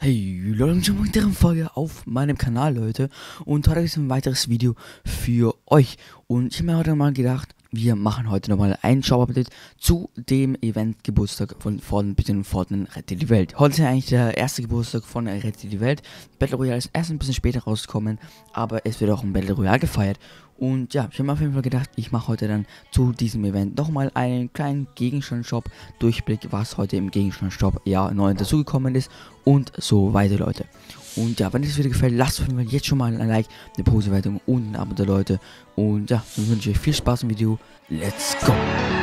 Hey Leute, und schon mal eine Folge auf meinem Kanal, Leute. Und heute ist ein weiteres Video für euch. Und ich habe mir heute mal gedacht, wir machen heute nochmal ein Shop-Update zu dem Event-Geburtstag von Fortnite Rette die Welt. Heute ist ja eigentlich der erste Geburtstag von Rette die Welt. Battle Royale ist erst ein bisschen später rausgekommen, aber es wird auch ein Battle Royale gefeiert. Und ja, ich habe mir auf jeden Fall gedacht, ich mache heute dann zu diesem Event nochmal einen kleinen Gegenstand-Shop-Durchblick, was heute im Gegenstand-Shop ja neu dazugekommen ist und so weiter, Leute. Und ja, wenn euch das Video gefällt, lasst auf jeden Fall jetzt schon mal ein Like, eine Positivwertung und ein Abo da, Leute. Und ja, dann wünsche ich euch viel Spaß im Video. Let's go!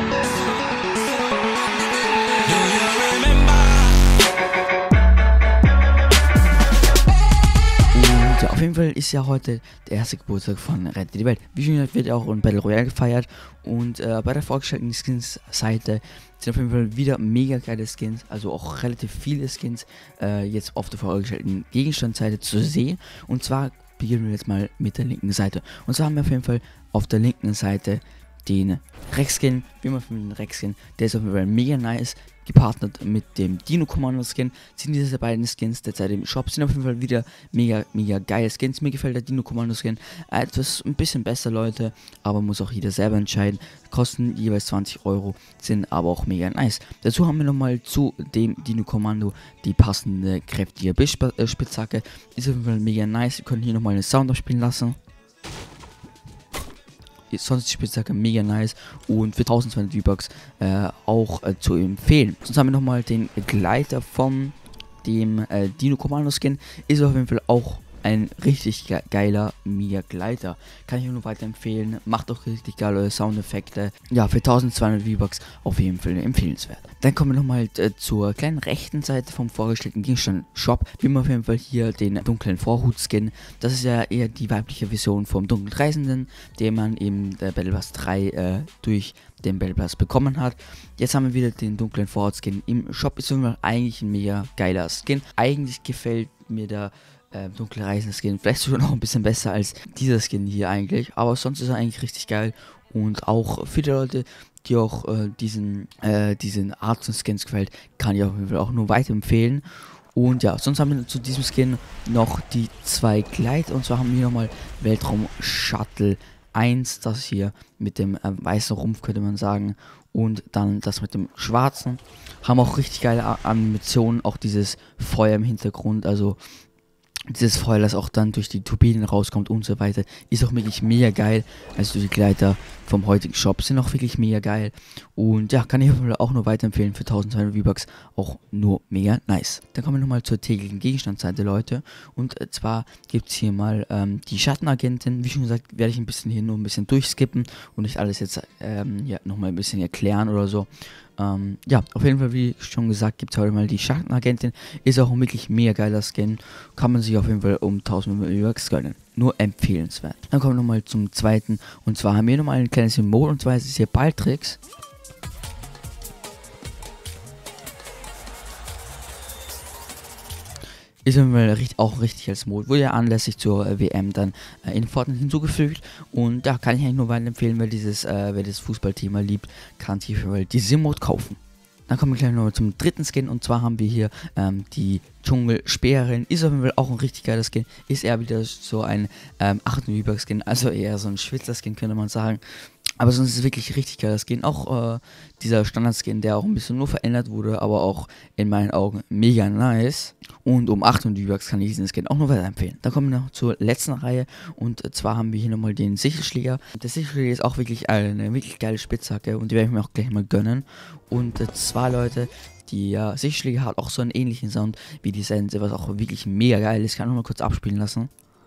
Ja, auf jeden Fall ist ja heute der erste Geburtstag von Rette die Welt. Wie schon gesagt, wird auch ein Battle Royale gefeiert. Und bei der vorgestellten Skins-Seite sind auf jeden Fall wieder mega geile Skins, also auch relativ viele Skins jetzt auf der vorgestellten Gegenstandsseite zu sehen. Und zwar beginnen wir jetzt mal mit der linken Seite. Und zwar haben wir auf jeden Fall auf der linken Seite den Rex-Skin, wie man von den Rex-Skin, der ist auf jeden Fall mega nice, gepartnert mit dem Dino-Kommando-Skin, sind diese beiden Skins derzeit im Shop, sind auf jeden Fall wieder mega geile Skins. Mir gefällt der Dino-Kommando-Skin etwas ein bisschen besser, Leute, aber muss auch jeder selber entscheiden, kosten jeweils 20 Euro, sind aber auch mega nice. Dazu haben wir nochmal zu dem Dino-Kommando die passende kräftige Spitzhacke, ist auf jeden Fall mega nice. Wir können hier nochmal einen Sound abspielen lassen. Sonst die Spitzhacke mega nice und für 1200 V-Bucks auch zu empfehlen. Sonst haben wir nochmal den Gleiter von dem Dino-Kommando-Skin. Ist auf jeden Fall auch ein richtig geiler Mia-Gleiter. Kann ich nur weiterempfehlen. Macht auch richtig geile Soundeffekte. Ja, für 1200 V-Bucks auf jeden Fall empfehlenswert. Dann kommen wir nochmal zur kleinen rechten Seite vom vorgestellten Gegenstand-Shop. Wir haben auf jeden Fall hier den dunklen Vorhut-Skin. Das ist ja eher die weibliche Version vom dunklen Reisenden, den man in der Battle Pass 3 durch den Battle Pass bekommen hat. Jetzt haben wir wieder den dunklen Vorhut-Skin im Shop. Ist eigentlich ein mega geiler Skin. Eigentlich gefällt mir der dunkle Reisenden-Skin vielleicht sogar noch ein bisschen besser als dieser Skin hier eigentlich, aber sonst ist er eigentlich richtig geil und auch viele Leute, die auch diesen Art von Skins gefällt, kann ich auf jeden Fall auch nur weiterempfehlen. Und ja, sonst haben wir zu diesem Skin noch die zwei Gleiter, und zwar haben wir nochmal Weltraum Shuttle 1, das hier mit dem weißen Rumpf, könnte man sagen, und dann das mit dem schwarzen. Haben auch richtig geile Animationen, auch dieses Feuer im Hintergrund, also dieses Feuer, das auch dann durch die Turbinen rauskommt und so weiter, ist auch wirklich mega geil. Also die Gleiter vom heutigen Shop sind auch wirklich mega geil. Und ja, kann ich auch nur weiterempfehlen für 1200 V-Bucks, auch nur mega nice. Dann kommen wir nochmal zur täglichen Gegenstandsseite, Leute. Und zwar gibt es hier mal die Schattenagentin. Wie schon gesagt, werde ich hier nur ein bisschen durchskippen und nicht alles jetzt ja, nochmal ein bisschen erklären oder so. Ja, auf jeden Fall, wie schon gesagt, gibt es heute mal die Schattenagentin. Ist auch ein wirklich mega geiler Skin. Kann man sich auf jeden Fall um 1000 V-Bucks gönnen. Nur empfehlenswert. Dann kommen wir nochmal zum zweiten. Und zwar haben wir nochmal ein kleines Symbol. Und zwar ist es hier Balltricks. Ist auch richtig als Mod. Wurde ja anlässlich zur WM dann in Fortnite hinzugefügt. Und da kann ich eigentlich nur weiterempfehlen, wer das Fußballthema liebt, kann sich diese Mod kaufen. Dann kommen wir gleich noch zum dritten Skin, und zwar haben wir hier die Dschungelspäherin. Ist auf jeden Fall auch ein richtig geiler Skin. Ist eher wieder so ein 8 V-Bucks Skin, also eher so ein Schwitzer-Skin, könnte man sagen. Aber sonst ist es wirklich richtig geiler Skin. Auch dieser Standard-Skin, der auch ein bisschen nur verändert wurde, aber auch in meinen Augen mega nice. Und um 800 V-Bucks kann ich diesen Skin auch nur weiterempfehlen. Dann kommen wir noch zur letzten Reihe, und zwar haben wir hier nochmal den Sichelschläger. Der Sichelschläger ist auch wirklich eine wirklich geile Spitzhacke und die werde ich mir auch gleich mal gönnen. Und zwar, Leute, die Sichelschläger hat auch so einen ähnlichen Sound wie die Sense, was auch wirklich mega geil ist. Ich kann nur mal kurz abspielen lassen.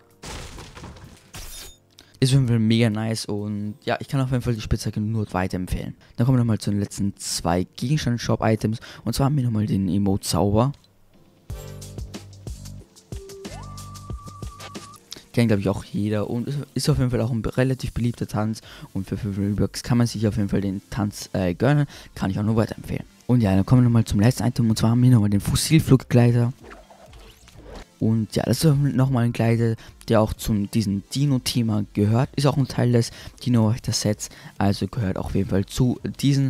Ist auf jeden Fall mega nice, und ja, ich kann auf jeden Fall die Spitzhacke nur weiterempfehlen. Dann kommen wir nochmal zu den letzten zwei Gegenstand-Shop-Items, und zwar haben wir nochmal den Emote-Zauber. Kennt, glaube ich, auch jeder und ist auf jeden Fall auch ein relativ beliebter Tanz, und für 5 V-Bucks kann man sich auf jeden Fall den Tanz gönnen, kann ich auch nur weiterempfehlen. Und ja, dann kommen wir nochmal zum letzten Item, und zwar haben wir nochmal den Fossilfluggleiter. Und ja, das ist nochmal ein Kleider, der auch zu diesem Dino-Thema gehört. Ist auch ein Teil des Dino-Sets, also gehört auch auf jeden Fall zu diesen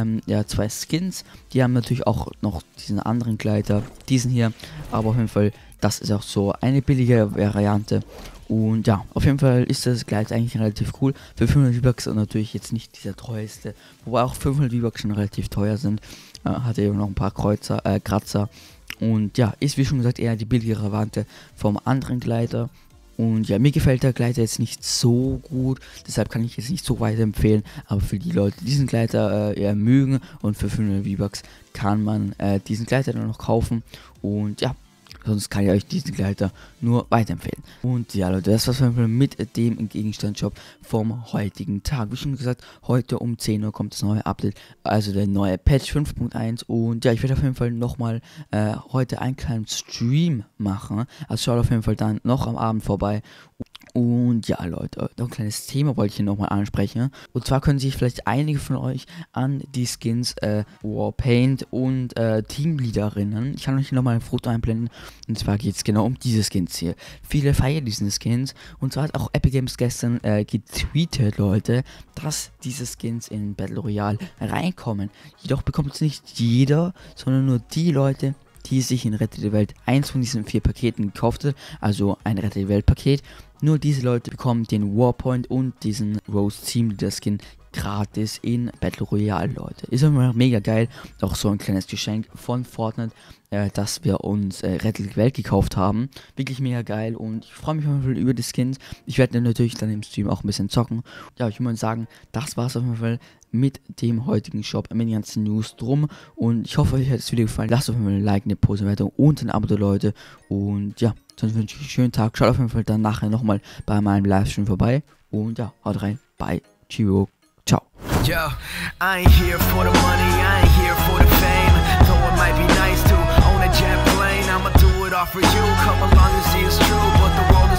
2 Skins. Die haben natürlich auch noch diesen anderen Kleider, diesen hier, aber auf jeden Fall, das ist auch so eine billige Variante. Und ja, auf jeden Fall ist das Kleid eigentlich relativ cool. Für 500 V-Bucks und natürlich jetzt nicht dieser teuerste, wobei auch 500 V-Bucks schon relativ teuer sind. Hat eben noch ein paar Kratzer. Und ja, ist wie schon gesagt eher die billigere Variante vom anderen Kleider. Und ja, mir gefällt der Kleider jetzt nicht so gut, deshalb kann ich jetzt nicht so weiterempfehlen. Aber für die Leute, die diesen Kleider eher mögen und für 500 V-Bucks kann man diesen Kleider dann noch kaufen. Und ja, sonst kann ich euch diesen Kleider nur weiterempfehlen. Und ja Leute, das war's mit dem Gegenstandsshop vom heutigen Tag. Wie schon gesagt, heute um 10 Uhr kommt das neue Update, also der neue Patch 5.1. Und ja, ich werde auf jeden Fall nochmal heute einen kleinen Stream machen. Also schaut auf jeden Fall dann noch am Abend vorbei. Und ja Leute, noch ein kleines Thema wollte ich hier nochmal ansprechen. Und zwar können sich vielleicht einige von euch an die Skins Warpaint und Teamleader erinnern. Ich kann euch hier nochmal ein Foto einblenden. Und zwar geht es genau um diese Skins hier. Viele feiern diese Skins. Und zwar hat auch Epic Games gestern getweetet, Leute, dass diese Skins in Battle Royale reinkommen. Jedoch bekommt es nicht jeder, sondern nur die Leute, die sich in Rette der Welt eins von diesen 4 Paketen gekauft hat, also ein Rette der Welt Paket. Nur diese Leute bekommen den Warpoint und diesen Rose Team Leader Skin gratis in Battle Royale, Leute. Ist immer mega geil. Auch so ein kleines Geschenk von Fortnite, dass wir uns Rette der Welt gekauft haben. Wirklich mega geil und ich freue mich auf jeden Fall über die Skins. Ich werde natürlich dann im Stream auch ein bisschen zocken. Ja, ich muss sagen, das war es auf jeden Fall mit dem heutigen Shop, mit den ganzen News drum. Und ich hoffe, euch hat das Video gefallen. Lasst auf jeden Fall ein Like, eine Postenwertung und ein Abo, Leute. Und ja, sonst wünsche ich euch einen schönen Tag. Schaut auf jeden Fall dann nachher nochmal bei meinem Livestream vorbei. Und ja, haut rein. Bye. Ciao. Ciao. Yo, I ain't here for the money, I ain't here for the fame. Though it might be nice to own a jet plane, I'ma do it all for you. Come along and see it's true, but the world is